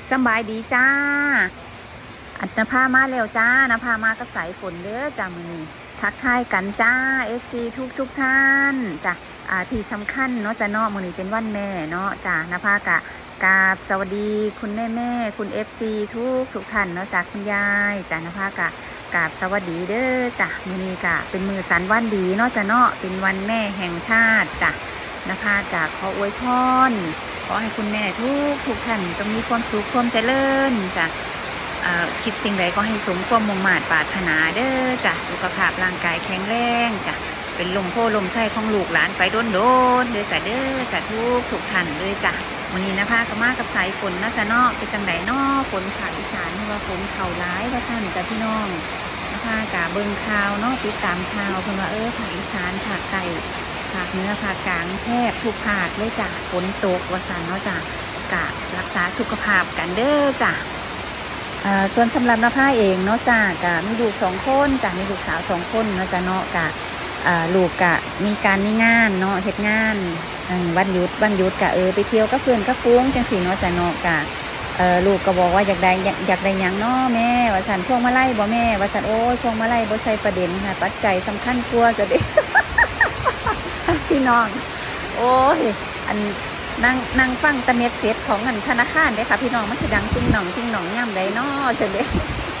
สบายดีจ้าอันนภามาแล้วจ้านภามากับสายฝนเด้อจ้ามือนี้ทักทายกันจ้าทุกท่านจ้ะที่สำคัญเนาะจ้าเนาะมือนี้เป็นวันแม่เนาะจ้านภากะกราบสวัสดีคุณแม่คุณทุกท่านเนาะจ้าคุณยายจ้านภากะกราบสวัสดีเด้อจ้ะมือนี้กะเป็นมือสันวันดีเนาะจ้าเนาะเป็นวันแม่แห่งชาติจ้ะนภากะขออวยพรขอให้คุณแม่ทุกท่านต้องมีความสุขความเจริญจ้ะคิดสิ่งใดก็ให้สมความมุ่งมั่นปรารถนาเด้อจ้ะสุขภาพร่างกายแข็งแรงจ้ะเป็นลมโพลมไส้ของลูกหลานไปโดนเด้อจ้ะเด้อจ้ะทุกท่านเลยจ้ะวันนี้นะพากมากับสายฝนนะจ้ะเนาะเป็นจังไดเนาะฝนภาคอีสานว่าฝนเข่าร้ายว่าท่านจ้ะพี่น้องนะพากะเบิ่งข่าวเนาะติดตามข่าวเพิ่นว่าภาคอีสานภาคใต้ภาคเหนือภาคกลางแทบทุกภาคเลยจ้ะฝนตกว่าซั่นเนาะจ้ะกะรักษาสุขภาพกันเด้อจ้ะส่วนสำหรับนภาเองเนาะจ้ากะมีลูก2 คนจ้ะมีลูกสาว2 คนเนาะจ้ะเนาะกะลูกกะมีงานเนาะเฮ็ดงานวันหยุดกะไปเที่ยวกับเพื่อนกับฟุ้งจังสี่เนาะจ้ะเนาะกะลูกก็บอกว่าอยากได้หยังเนาะแม่ว่าสันพวงมาลัยบ่แม่ว่าสันโอ้ยพวงมาลัยบ่ใส่ประเด็นค่ะปัจจัยสำคัญกว่าจะเด้ พี่น้องโอ้ยอันนั่งฟังตะเม็ดเศษของเงินธนาคารได้ค่ะพี่น้องมันจะดังติ้งหน่องย่ำได้นอเสร็จเลย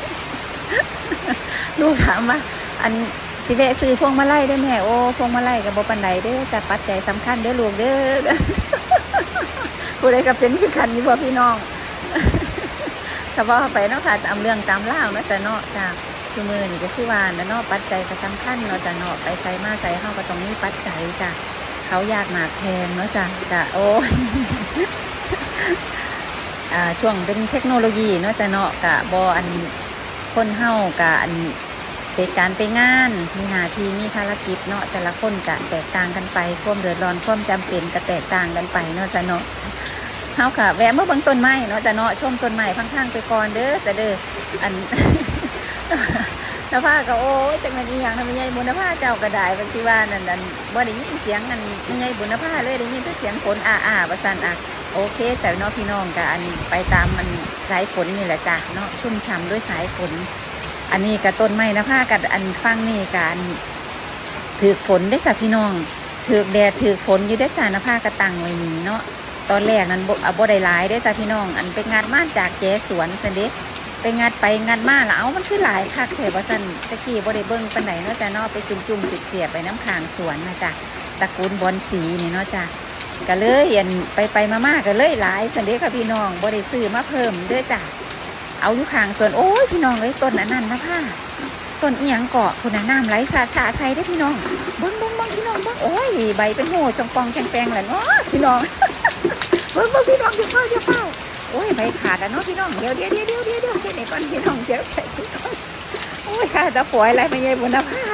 ลูกถามว่าอันสิเวซื้อพวงมาลัยได้แม่โอ้พวงมาลัยกับโบปันไดเด้อจะปัจจัยสำคัญเด้อลูกเด้อผู้ใดก็เป็นคือกันนี่บ่พี่น้องถ้าว่าไปเนาะค่ะตามเรื่องตามเล่าเนาะแต่เนาะจ้าคือมือนี่ก็คือว่าเนาะปัจจัยก็สำคัญเนาะแต่เนาะไปใส่มาใส่เข้าก็ต้องมีปัจจัยจ้ะเขายากหมากแพงเนาะจ้ะโอ้ช่วงเป็นเทคโนโลยีเนาะจ้ะเนาะกะบออันคนเฮากะอันเป็นการไปงานมีหน้าที่มีภารกิจเนาะแต่ละคนจะแตกต่างกันไปความเดือดร้อนความจำเป็นก็แตกต่างกันไปเนาะจ้ะเนาะเฮาค่ะแวะเมื่อบางต้นไม้เนาะจ้ะเนาะชมต้นไม้ข้างๆไปก่อนเด้อจะเด้ออันนภาก็โอ้ยจังนั้นอีหยังทำไมบุญนภาเจ้าก็ได้บางทีว่านั่นบ่ได้ยินเสียงอันยังไงบุญนภาเลยได้ยินแต่เสียงฝนประสันโอเคแต่เนาะพี่น้องก็อันไปตามมันสายฝนนี่แหละจ้ะเนาะชุ่มฉ่ำด้วยสายฝนอันนี้กับต้นไม้นภากับอันฟังนี่กันถือฝนได้จ้ะพี่น้องถือแดดถือฝนอยู่ได้จ้ะนภากระตังไว้นี่เนาะตอนแรกนั้นบ่ได้หลายได้จ้ะพี่น้องอันไปงานม่านจากแจสวนสันเด็ไปงัดไปงัดมาแล้วเอามันคือหลายคักเถอะว่าสันตะกี้บ่ได้เบิ่งปานไหนเนาะจ้ะเนาะไปจุ่มเสียบไปน้ำค้างสวนนะจ้ะตระกูลบอนสีนี่เนาะจ้ะก็เลยเห็นไปมาก็เลยหลายสันเด็ค่ะพี่น้องบ่ได้ซื้อมาเพิ่มเด้อจ้ะเอาอยู่ค้างสวนโอ้ยพี่น้องเอ้ยต้นอันนั้นนะผ้าต้นอีหยังเกาะคุณน้ำไหลสะใส่ได้พี่น้องเบิ่งพี่น้องเบิ่งโอ้ยใบเป็นโหจงปองแปงแหละเนาะพี่น้องเบิ่งพี่น้องเดี๋ยวเฝ้าโอ้ยใบขาดแล้วเนาะพี่น้องเดี๋ยวเช็ดไหนก่อนพี่น้องเดี๋ยวใส่ก่อนโอ้ยค่ะจะปล่อยอะไรไม่ใช่บุญภา